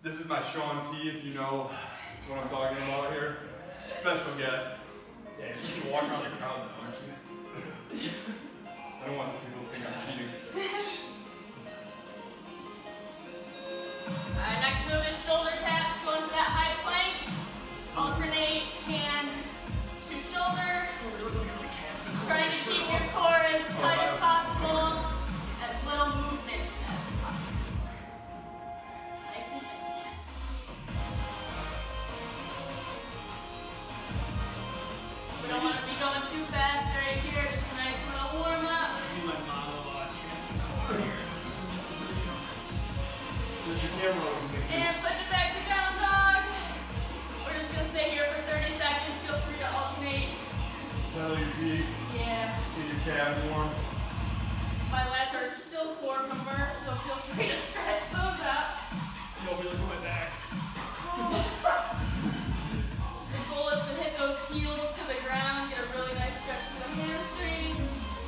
This is my Shaun T, if you know what I'm talking about here. Special guest. Yeah, you should walk around the crowd though, aren't you? I don't want people to think I'm cheating. Alright, next move is shoulder taps. Go into that high plank. Alternate hand to shoulder. Trying to keep your core as tight as possible. As little movement as possible. Nice and tight. We don't want to be going too fast right here. Just a nice little warm up. And push it back to down dog. We're just going to stay here for 30 seconds. Feel free to alternate. Pedal your feet. Yeah. Get your calves warm. My lats are still sore from work, so feel free to stretch those out. You'll be looking at my back. The goal is to hit those heels to the ground, get a really nice stretch to the hamstrings.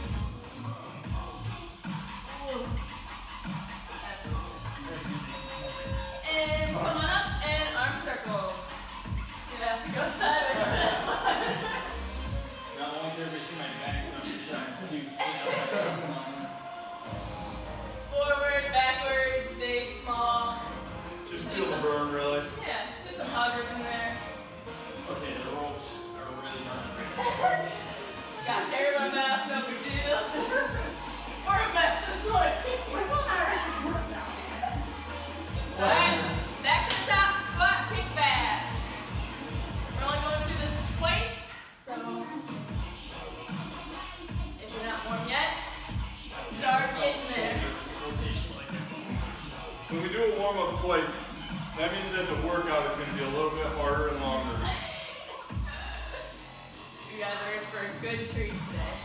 And come on up and arm circles. You have to go side by side. Not only did everybody see my back, but I'm just trying to keep Forward, backwards, big, small. Just feel the burn, really. Yeah, do some huggers in there. Okay, the ropes are really burning. Got hair in my mouth, no big deal. We're a mess this morning. Alright, back to the top, squat, kick backs. We're only going through this twice, so if you're not warm yet, start getting there. When we do a warm-up twice, that means that the workout is going to be a little bit harder and longer. You guys are in for a good treat today.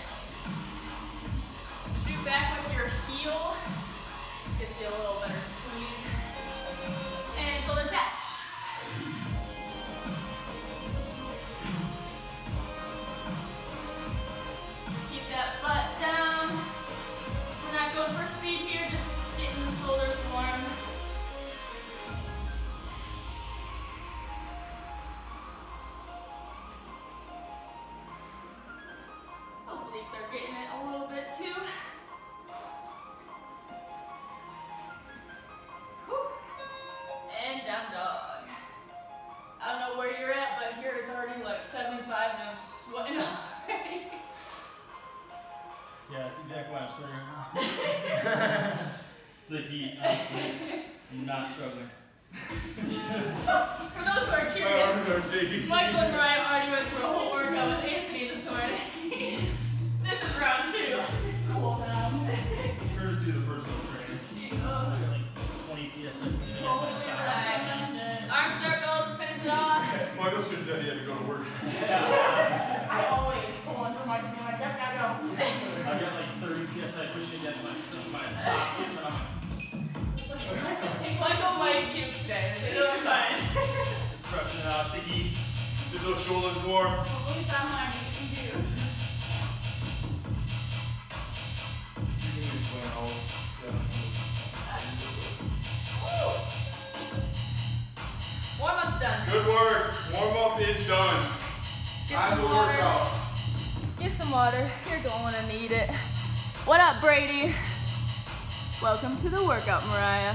Shoot back with your heel. Gets you a little better squeeze. And shoulder taps. Keep that butt down. We're not going for speed here, just getting the shoulders warm. Obliques are getting it a little bit too. Whew. And down dog. I don't know where you're at, but here it's already like 75 and I'm sweating already. Yeah, that's exactly why I'm sweating right now. It's the heat, honestly. I'm not struggling. For those who are curious, Michael and Mariah already went through a whole workout with Anthony this morning. This is round 2. Cool down. Courtesy of the personal trainer. I got like 20 PSI pushing against my side. Arm circles, finish it off. Michael should have said he had to go to work. I always pull on for Michael and be like, yep, gotta go. I got like 30 PSI pushing against my sockets, and I'm Michael might puke today. It'll be fine. stretching it out the heat. Get those shoulders warm. Hopefully it's online we can do. You can explain all 7 Warm-up's done. Good work. Warm-up is done. Time to work out. Get some water. You're going to need it. What up, Brady? Welcome to the workout, Mariah.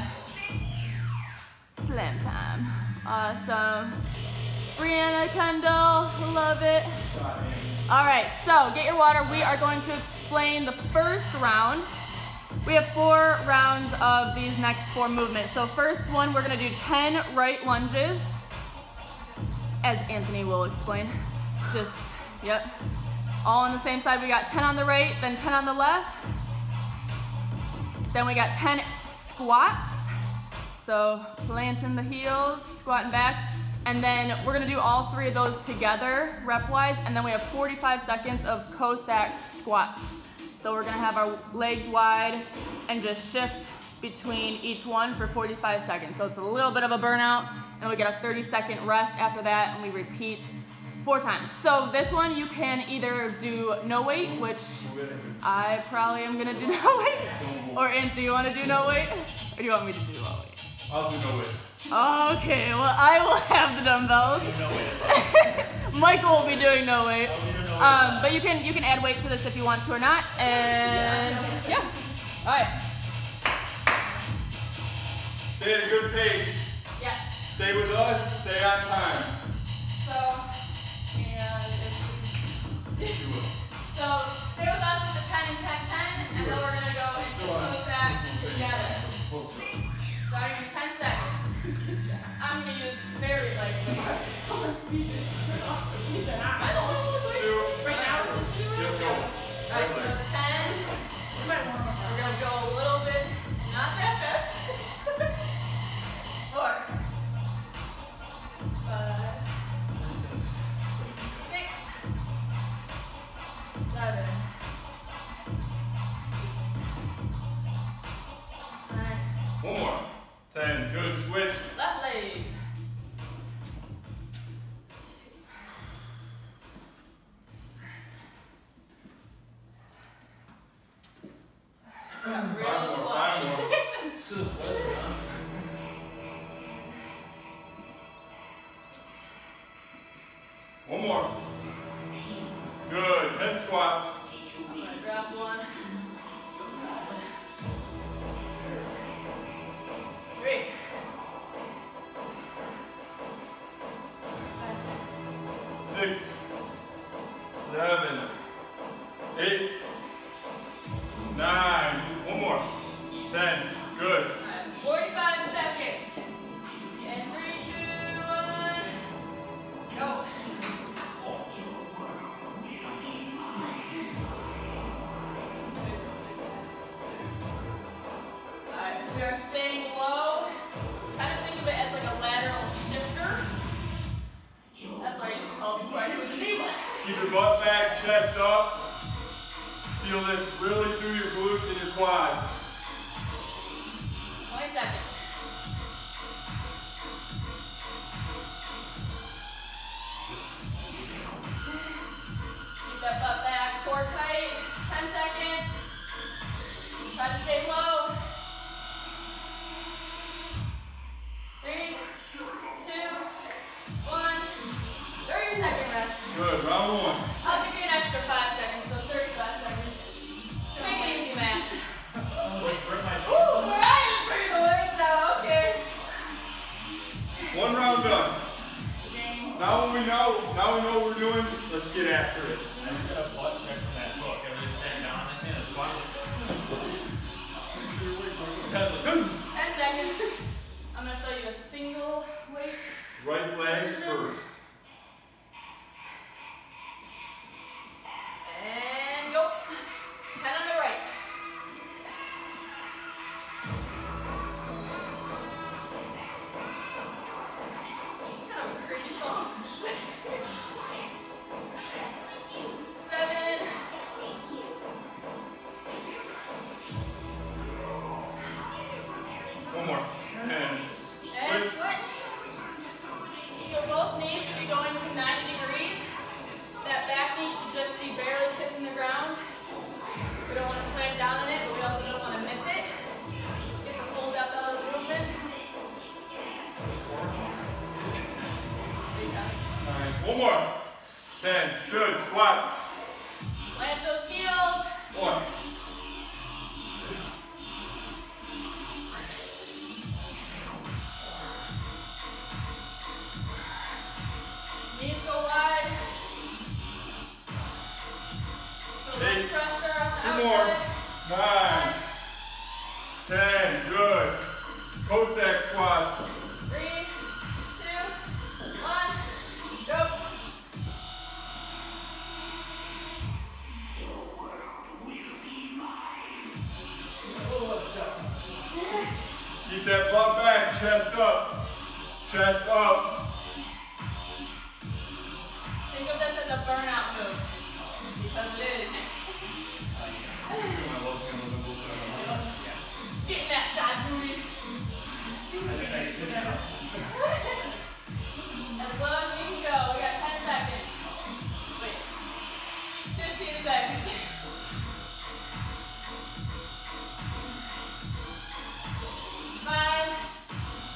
Slam time. Awesome. Brianna Kendall, love it. All right, so get your water. We are going to explain the first round. We have 4 rounds of these next 4 movements. So first one, we're gonna do 10 right lunges, as Anthony will explain. Just, yep. All on the same side. We got 10 on the right, then 10 on the left. Then we got 10 squats. So planting the heels, squatting back. And then we're gonna do all 3 of those together, rep-wise, and then we have 45 seconds of Cossack squats. So we're gonna have our legs wide and just shift between each one for 45 seconds. So it's a little bit of a burnout, and we get a 30-second rest after that, and we repeat 4 times. So this one you can either do no weight, which I probably am gonna do no weight, or Anthony, you wanna do no weight? Or do you want me to do no weight? I'll do no weight. Okay, well I will have the dumbbells. Michael will be doing no weight. But you can add weight to this if you want to or not. And yeah. All right. Stay at a good pace. Yes. Stay with us. Stay on time. So stay with us with the 10 and 10, 10, and then we're gonna go into Cossacks together. Starting in 10 seconds. I'm gonna use very light weights. I don't know what weights. Right now, Yep, go. Alright, so 10. We're gonna go a little bit, not that fast. 4, 5, 6, 7, 9. One more. 10. Good. Switch. Left leg. Five more. 5 more. One more. Good. 10 squats. I'm gonna grab one. 3. 6, 7, 8, 9. One more. 10. Good. 45 seconds. And 3, 2, 1. Go. Alright, we are staying low. Kind of think of it as like a lateral shifter. That's what I used to call it before I knew what the name was. Keep your butt back, chest up. Feel this really through your glutes and your quads. 20 seconds. Keep that butt back, core tight. 10 seconds. Try to stay low. 3, 2, 1. 30-second rest. Good. Round 1. I'll give you an extra 5 seconds, so 35 seconds. Make it easy, man. Ooh, Brian's pretty good, so okay. 1 round done. Now we know what we're doing, let's get after it. I'm gonna butt check that book. I was sitting down and I squat. 10 seconds. I'm gonna show you a single weight. Right leg first. And go. 10 on the right. It's kind of a crazy song. 7. One more. 10. And switch. So both knees should be going to 90 degrees. That back knee should just be barely kissing the ground. We don't want to slam down on it, but we also don't want to miss it. Get the full depth out of the movement. 9. One more. 10. Good. Squats. Plant those heels. 1. Knees go wide. Feel a 8. little pressure on the 2 more. outside. 9. 10. Good. Cossack squats. 3, 2, 1, go. Keep that butt back, chest up. Chest up. Think of this as a burnout move, because it is. Getting that side booty. As low as you can go. We got 10 seconds. Wait. 15 seconds. 5,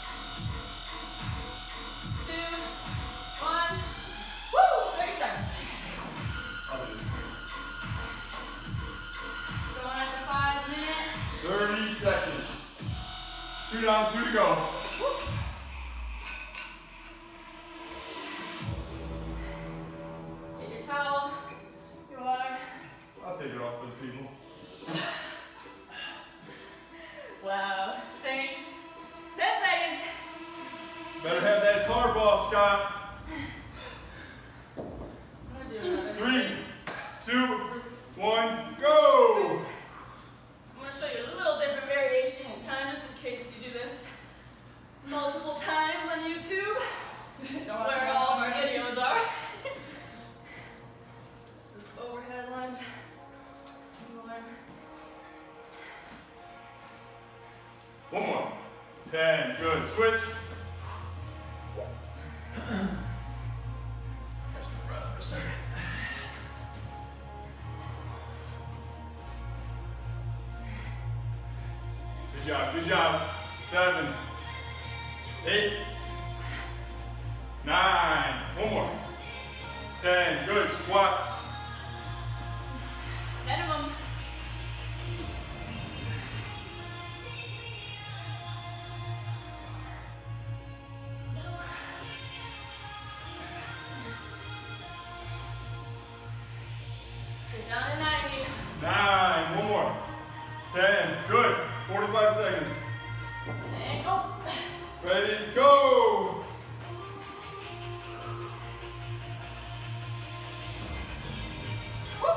go. Get your towel, your water. I'll take it off for the people. Wow, thanks. 10 seconds. Better have that tarp off, Scott. I'm gonna do another. 3, 2, 1, go! I'm gonna show you a little different variation each time, just in case you do this multiple times on YouTube, where all of our videos are. This is overhead lunge. Single arm. One more. 10, good. Switch. Catch the breath for a second. Good job, good job. 7, 8, 9. One more. 10, good. Squats. 10 of them. You're down to 90. 9, one more. 10, good. 45 seconds. And go. Ready, go! Woo.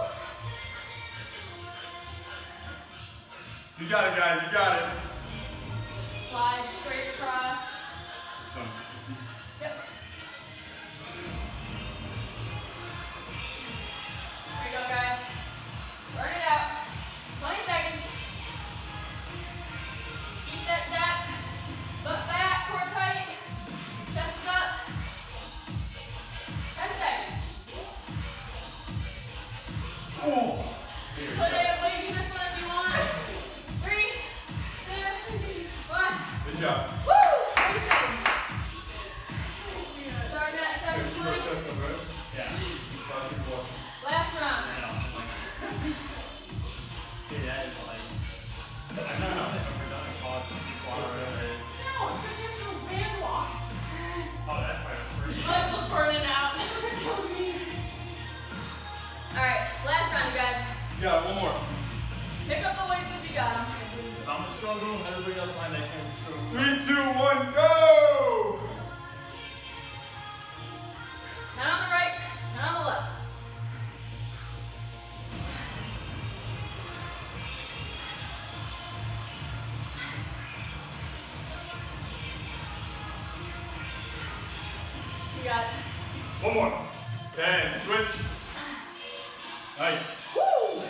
You got it, guys, you got it. Slide straight across. Son. Yep. There you go, guys. Burn it out. 20 seconds. Keep that dap. Butt back, core tight. Chest is up. 10 seconds. Oh. Put it away to this one if you want. 3, 2, 1. Good job. Woo! 30 seconds. Starting at 7:20. Yeah. Last round. I know. Dude, that is like. I don't know if I've ever done a class with people already. No, it's because you have band walks. Oh, that's probably free. Michael's burning out. Alright, last round, you guys. You got it, one more. Pick up the weights if you got them. If I'm a struggle and everybody else behind that can't be struggle. 3, 2, 1, go! Not on the right, not on the left. You got it. One more. 10, switch. Nice. Woo!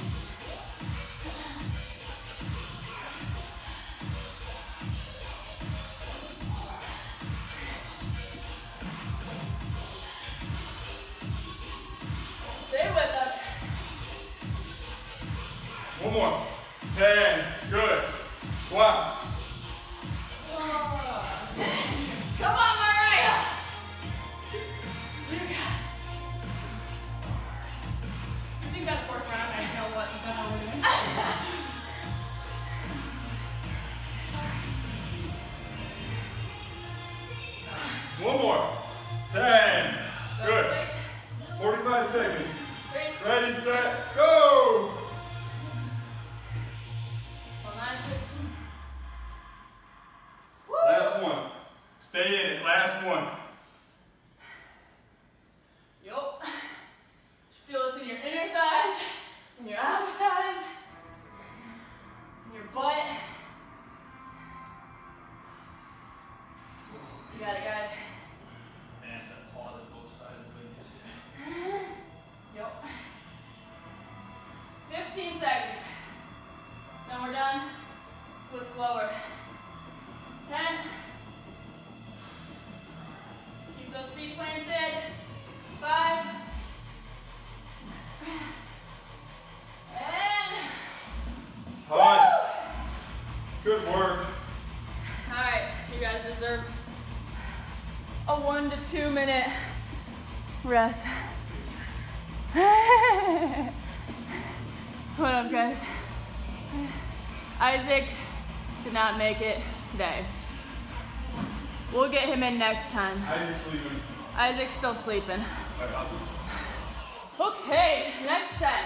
Stay with us. One more. 10, good. Squats. Come on, Mariah. You got it. I think that fourth round, I know what the hell we're doing. One more. 10, good. Wait. 45 seconds. 3, Ready, set, go! 9:15. Woo! Last one. Stay in it. Last one. Yup. Feel this in your inner thighs, in your outer thighs, in your butt. You got it, guys. And it's that pause at both sides of the way. Yup. 15 seconds. Then we're done with lower. 10. Keep those feet planted. 5. And Hot. Good work. alright, you guys deserve a 1 to 2 minute rest. What up, guys? Isaac did not make it today. We'll get him in next time. Isaac's sleeping. Isaac's still sleeping. Okay, next set.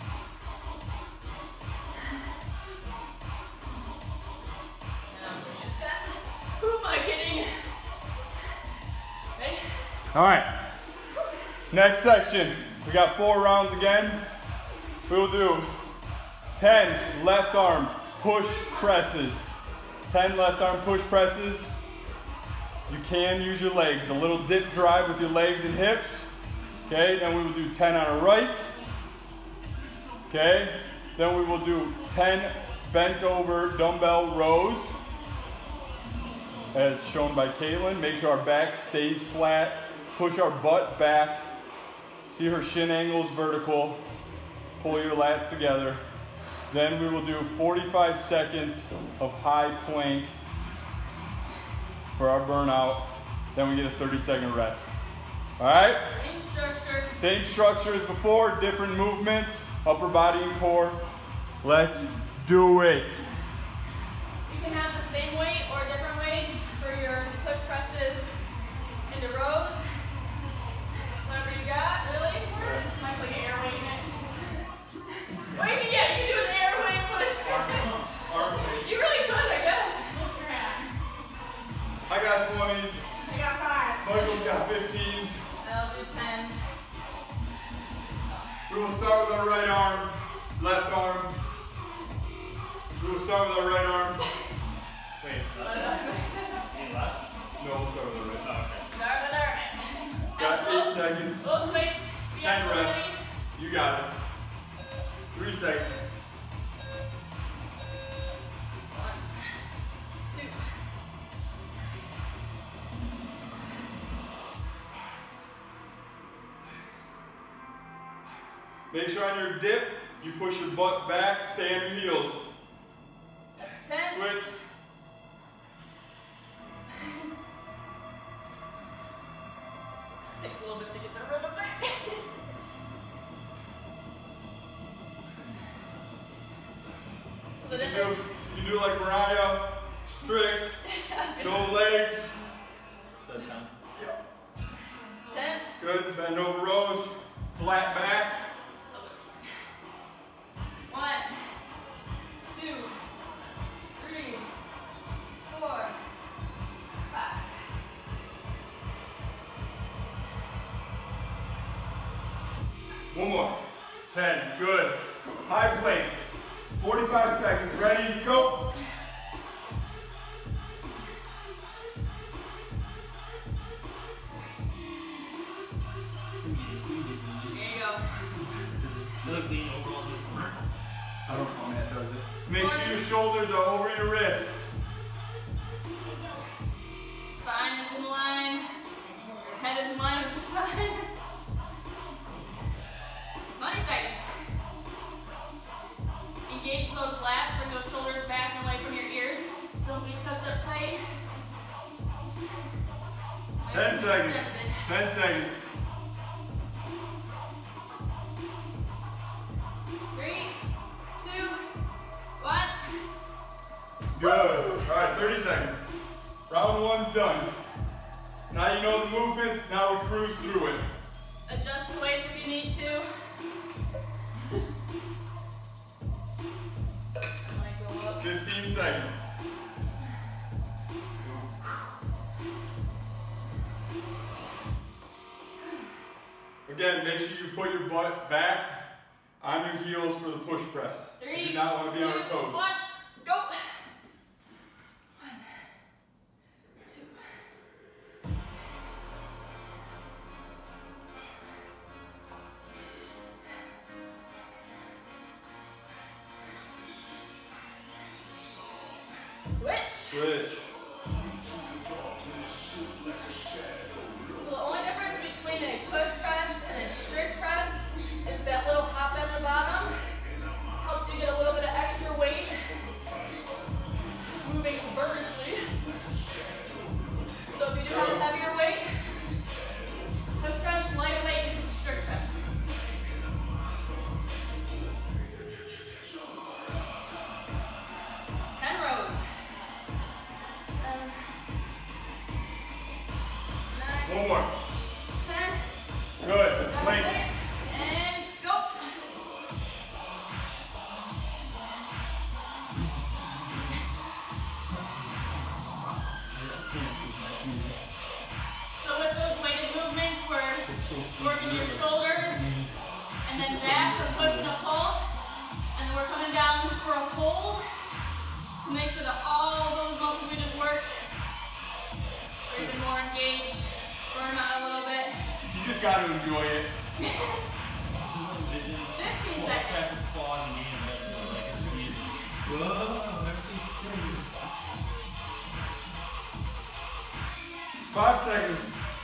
Who am I kidding? Ready? All right. Next section. We got 4 rounds again. We'll do 10 left arm push presses. 10 left arm push presses. You can use your legs. A little dip drive with your legs and hips. Okay, then we will do 10 on our right. Okay, then we will do 10 bent over dumbbell rows, as shown by Caitlin. Make sure our back stays flat. Push our butt back. See her shin angles vertical. Pull your lats together. Then we will do 45 seconds of high plank for our burnout. Then we get a 30-second rest. All right? Same structure. Same structure as before, different movements, upper body and core. Let's do it. You can have the same weight or different weights for your push presses into rows. Whatever you got, really. First, might like air weight in it. Wait, yeah, you can do an air weight push. You really could, I guess. What's your hand? I got 20s. I got 5. Michael's got 15s. I'll do 10. We will start with our right arm, left arm. We will start with our right arm. Wait, left? No, we'll start with the right. Oh, okay. Start with our right. Got 8 seconds. Both weights. 10 reps. You got it. 3 seconds. 1, 2. Make sure on your dip, you push your butt back, stay on your heels. That's 10. Switch. Takes a little bit to get the rhythm back. So the difference. You do like Mariah, strict, no legs. So 10. 10. Good, bend over rows, flat back. 1, 2, 3, 4, 5. One more. 10, good. High plank. 45 seconds, ready, go. There you go. You look lean over on the corner. I don't know, man, does it? Make sure your shoulders are over your wrists. Spine is in line. Head is in line with the spine. 20 seconds. Engage those lats, bring those shoulders back and away from your ears. Don't be tucked up tight. 10 seconds. 10 seconds. 3, 2, 1. Good. All right, 30 seconds. Round 1's done. Now you know the movements, now we cruise through it. Adjust the weights if you need to. I might go up. 15 seconds. Again, make sure you put your butt back on your heels for the push press. 3, You do not want to be on your 2, toes. 1, go. 1, 2. Switch. Switch. So the only difference between a push press and a strict press is that little hop at the bottom helps you get a little bit of extra weight more. 10. Good. Link. And go. So with those weighted movements, we're working your shoulders, and then back for push and a pull, and then we're coming down for a hold to make sure that all those muscles we just worked are even more engaged, burn out a little bit. You just got to enjoy it. 15 seconds. 5 seconds.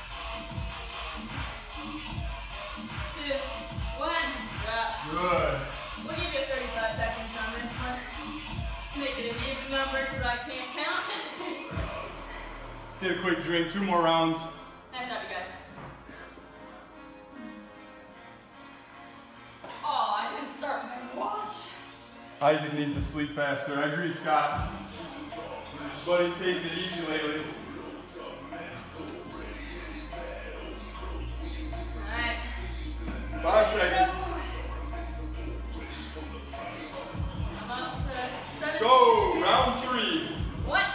2, 1, drop. Good. We'll give you 35 seconds on this one. Make it an even number because I can't count. Get a quick drink, 2 more rounds. Nice job, you guys. Oh, I didn't start my watch. Isaac needs to sleep faster. I agree, Scott. But he's taking it easy lately. Alright. 5 seconds. I'm up to 7. Go, round 3. What?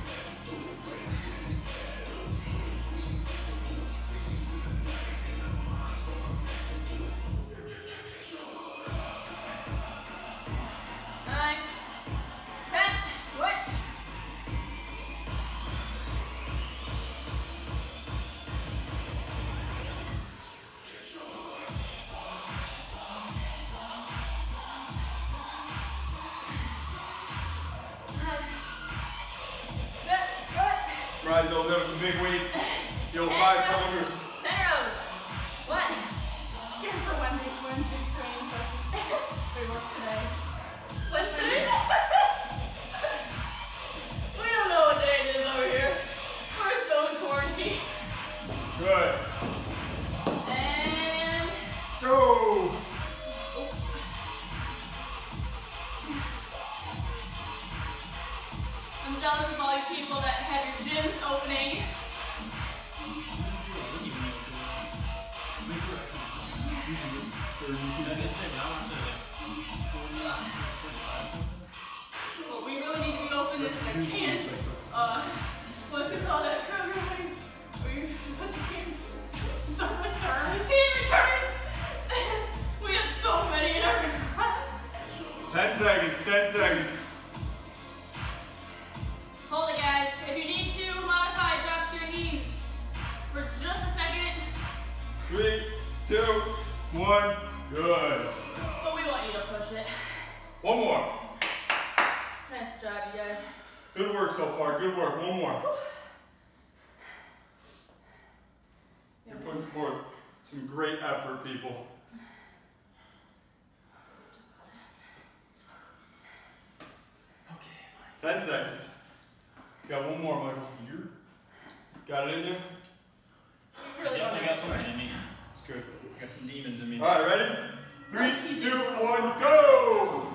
Rise those up with big weights. Yo, 5 counters. 10 rows. What? Scared for Wednesday training session. Wait, what's today? Wednesday? We don't know what day it is over here. We're still in quarantine. Good. And go. I'm jealous of all you people that have your gyms opening. Well, we really need to be open this can. What's it called? That program where you put the cans on return. Can returns. We have so many in our garage. 10 seconds. 10 seconds. Hold it, guys. If you need to modify, drop to your knees for just a second. 3, 2, 1. Good. But we want you to push it. 1 more. Nice job, you guys. Good work so far. Good work. 1 more. You're putting forth some great effort, people. Okay. 10 seconds. Got 1 more, Michael. You got it in you? Really Definitely got something in me. It's good. I got some demons in me. All right, ready? 3, 2, 1, go!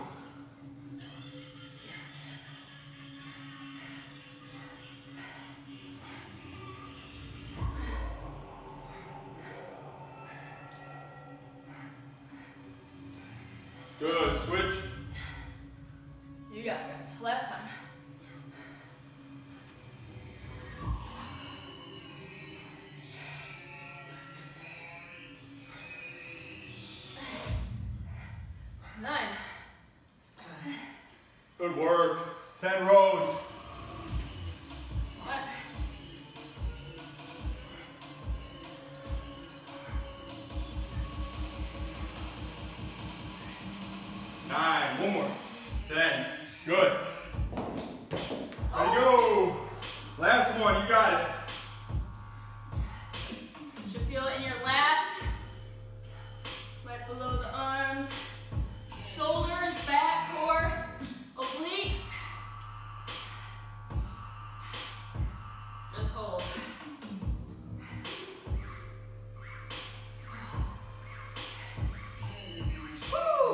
Good. Switch. You got it, guys. Last time. Good work. 10 rows. What? 9. 1 more. 10. Good. There you go. Last one. You got it. You should feel it in your lats, right below the arms, shoulders, back, core, obliques. Just hold. Woo!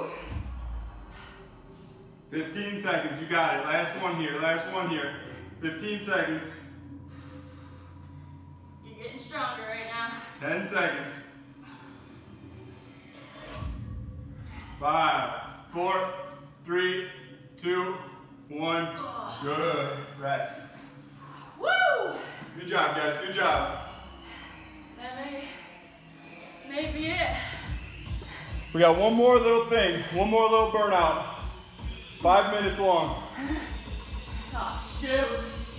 15 seconds. You got it. Last one here. Last one here. 15 seconds. You're getting stronger right now. 10 seconds. 5, 4, 3, 2, 1. Good. Rest. Woo! Good job, guys. Good job. That may be it. We got one more little thing. One more little burnout. 5 minutes long. Oh, shoot.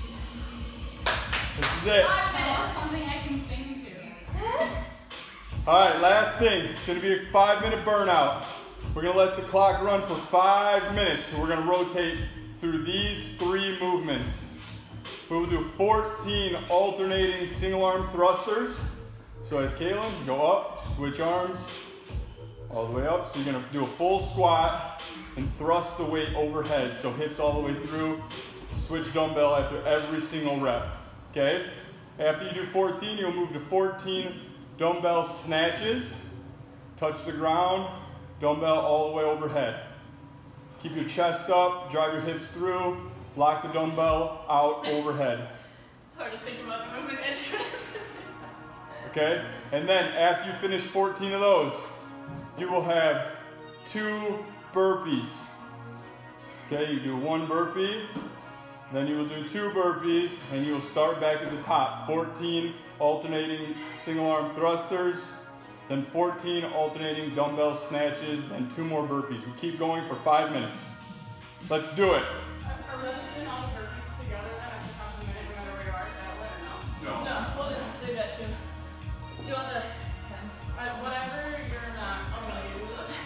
This is it. 5 minutes. Something I can sing to. All right, last thing. It's going to be a 5-minute burnout. We're going to let the clock run for 5 minutes. So we're going to rotate through these 3 movements. We will do 14 alternating single arm thrusters. So as Kaylin, go up, switch arms, all the way up. So you're going to do a full squat and thrust the weight overhead. So hips all the way through. Switch dumbbell after every single rep. Okay? After you do 14, you'll move to 14 dumbbell snatches. Touch the ground, dumbbell all the way overhead. Keep your chest up, drive your hips through, lock the dumbbell out overhead. Hard to think about the movement. Okay? And then after you finish 14 of those, you will have 2 burpees. Okay, you do 1 burpee, then you will do 2 burpees, and you will start back at the top. 14 alternating single arm thrusters, then 14 alternating dumbbell snatches, then 2 more burpees. We keep going for 5 minutes. Let's do it. Are we just doing all the burpees together then at the top of the minute, no matter where you are, that way or no? No. No, we'll just do that too. Do you want the 10? Whatever you're not, I'm gonna give you those.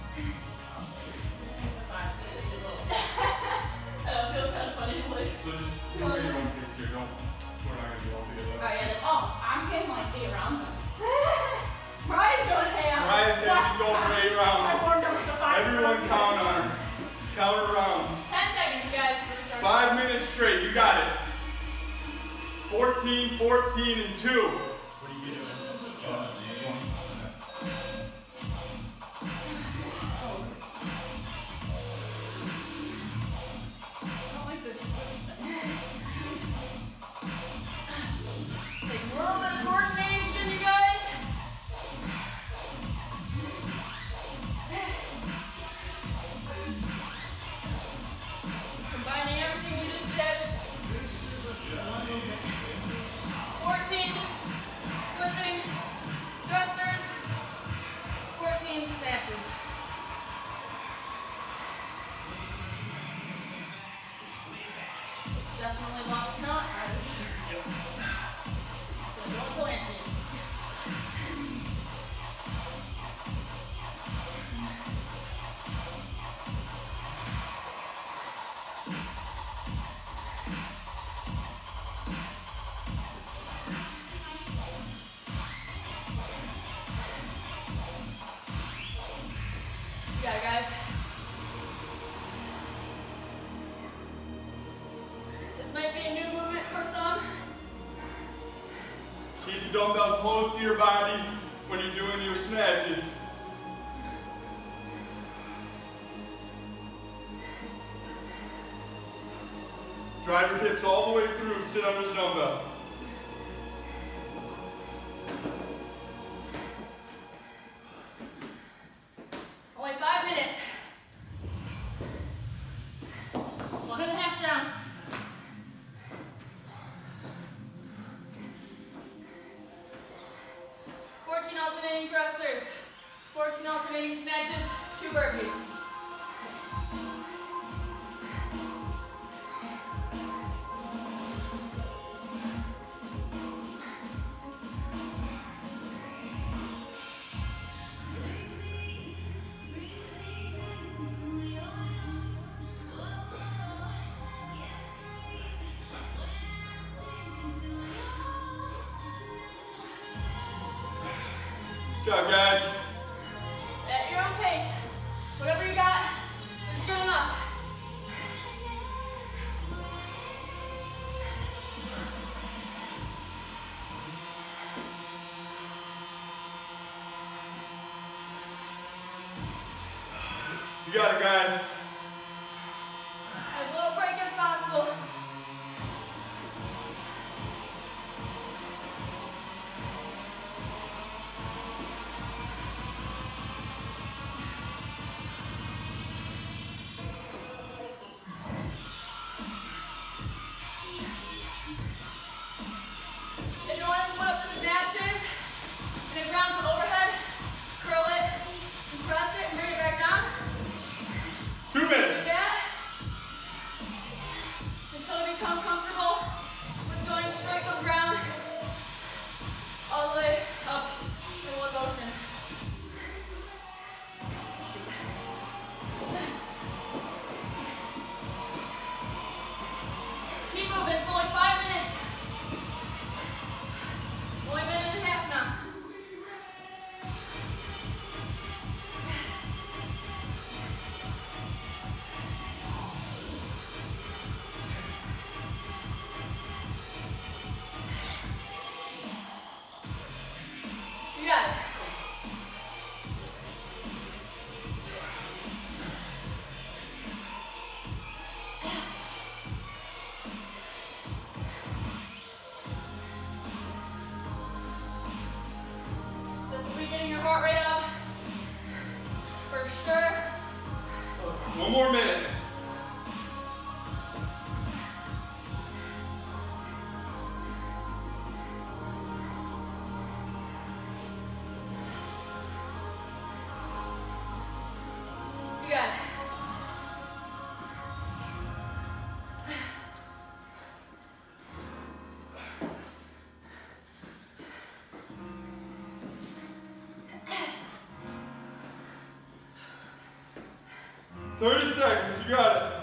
The 5 minutes is a little. I know, it feels kind of funny. Like, So just do what you want this year. We're not going to do all together. oh, yeah, that's, I'm getting like 8 rounds then. Mariah's going 8 rounds. Mariah said she's going for 8 rounds. I warmed up with the 5. Everyone count on her. Count her rounds. 10 seconds, you guys. 5 minutes straight. You got it. 14, 14, and 2. What are you doing? I don't like this. Take a little bit of coordination, you guys. Combining everything we just did. 14 switching thrusters, 14 snatches. Definitely lost count. So don't pull anything. Yeah, guys. This might be a new movement for some. Keep the dumbbell close to your body when you're doing your snatches. Drive your hips all the way through. Sit under the dumbbell. Only 5 minutes. 1.5 down. Alternating thrusters, 14 alternating snatches, 2 burpees. Good job, guys. At your own pace. Whatever you got is good enough. You got it, guys. As little break as possible. more minute. You got it. 30 seconds, you got it.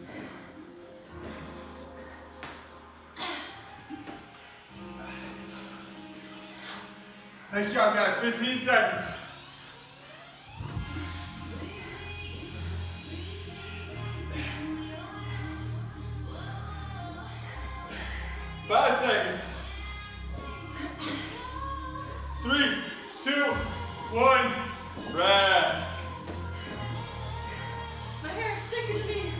Nice job, guys. 15 seconds. 5 seconds. 3, 2, 1, rest. My hair is sticking to me.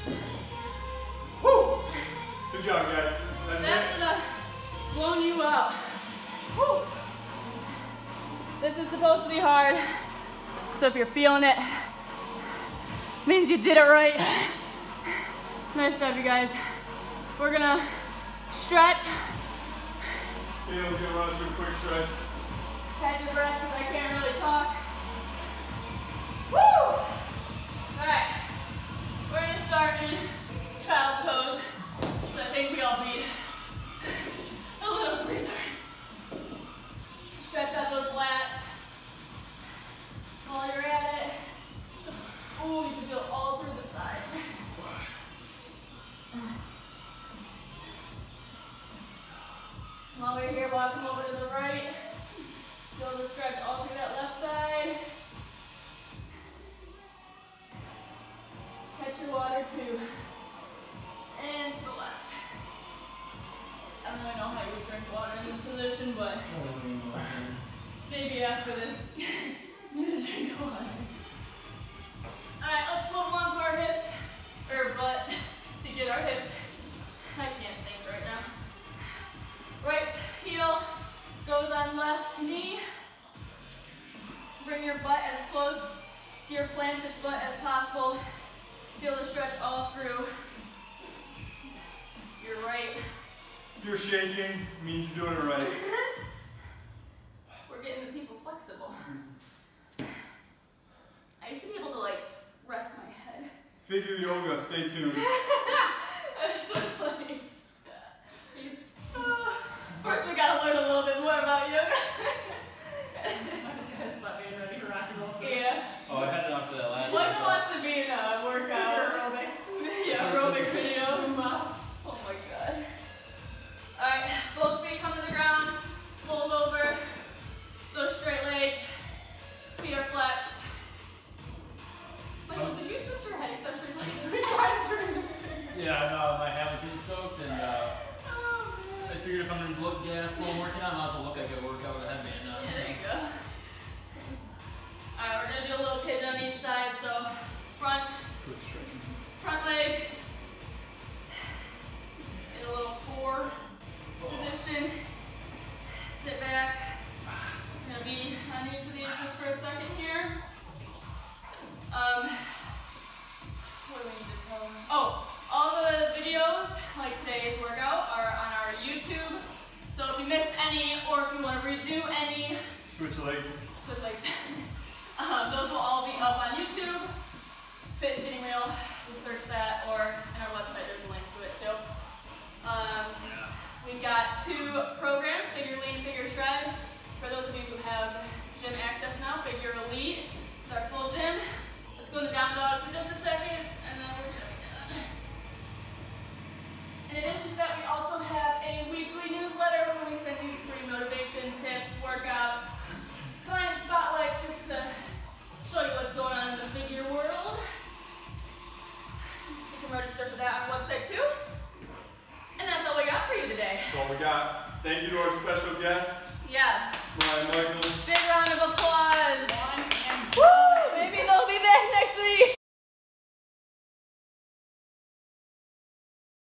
Woo! Good job, guys. That should have blown you out. Woo! This is supposed to be hard, so if you're feeling it, means you did it right. Nice job, you guys. We're gonna stretch. Yeah, we're gonna run through a quick stretch. Catch your breath because I can't really talk. Woo! Alright, we're gonna start in child pose. So I think we all need a little breather. Stretch out those lats. While you're at it, ooh, you should feel all through the sides. While we're here, walking over to the right. Feel the stretch all through that left side. Catch your water too. And to the left. I don't really know how you would drink water in this position, but maybe after this, you need to drink water. Alright, let's hold on to our hips, or butt, to get our hips. I can't think right now. Right heel goes on left knee. Bring your butt as close to your planted foot as possible. Feel the stretch all through your right. If you're shaking, it means you're doing it right. We're getting the people flexible. I used to be able to like rest my head. Figure yoga, stay tuned. I'm so pleased. First we gotta learn a little bit more about yoga. Yeah. Oh, I had it off of that last one. Michael wants to be in a workout. Aerobics. Yeah, aerobic video. Oh my god. Alright, both feet come to the ground. Fold over. Those straight legs. Feet are flexed. Michael, did you switch your head accessories like 3 times during this video? Yeah, no, my hat was getting soaked, and Oh man. I figured if I'm going to look gas while I'm working out, I might as well look like a workout with a headband on. Yeah, there you go. Alright, we're going to do a little pigeon on each side. So, front leg in a little 4 position. Sit back. I'm going to be on each of these just for a second here. What do we need to tell them? Oh, all the videos, like today's workout, are on our YouTube. So if you missed any, or if you want to redo any, Switch legs. with like, those will all be up on YouTube. Fit is Getting Real, just search that, or in our website there's a link to it too. We've got 2 programs, Figure Lean, Figure Shred. For those of you who have gym access now, Figure Elite is our full gym. Let's go into down dog for just a second, and then we're gonna be done. In addition to that, we also have a weekly newsletter where we send you 3 motivation tips, workouts, client spotlights, just to show you what's going on in the figure world. You can register for that on our website too. And that's all we got for you today. That's all we got. Thank you to our special guests, Yeah. Michael